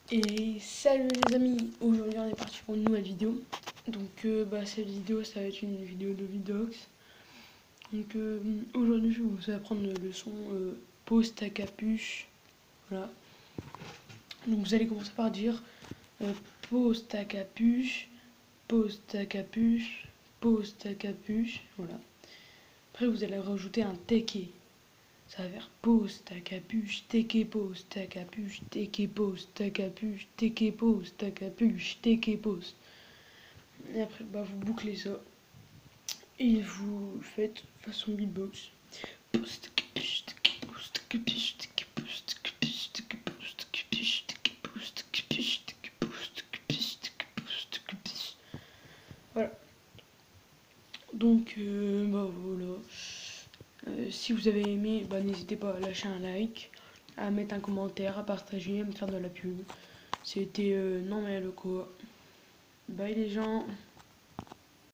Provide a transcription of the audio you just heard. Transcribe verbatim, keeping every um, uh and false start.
Et salut les amis, aujourd'hui on est parti pour une nouvelle vidéo. Donc euh, bah, cette vidéo ça va être une vidéo de Vidox. Donc euh, aujourd'hui je vais vous apprendre le son euh, pose ta capuche. Voilà. Donc vous allez commencer par dire euh, pose ta capuche, pose ta capuche, pose ta capuche. Voilà. Après vous allez rajouter un teke. Ça va faire pose ta capuche, teke pose ta capuche, teke pose ta capuche, teke pose ta capuche, teke pose. Et après, bah, vous bouclez ça. Et vous faites façon beatbox. Pose ta capuche, teke pose ta capuche, teke pose ta capuche, teke pose ta capuche, teke pose ta capuche, teke pose ta capuche, teke pose ta capuche. Voilà. Donc, euh, bah voilà. Euh, si vous avez aimé, bah, n'hésitez pas à lâcher un like, à mettre un commentaire, à partager, à me faire de la pub. C'était euh, non mais le quoi. Bye les gens.